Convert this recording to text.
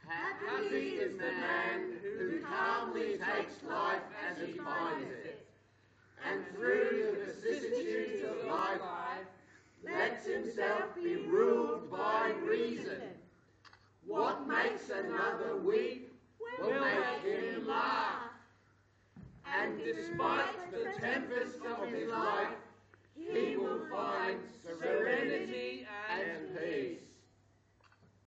Happy is the man who calmly takes life as he finds it, and through the vicissitudes of life lets himself be ruled by reason. What makes another weep will make him laugh. And despite the